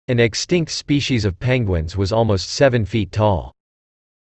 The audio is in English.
An extinct species of penguins was almost 7 feet tall.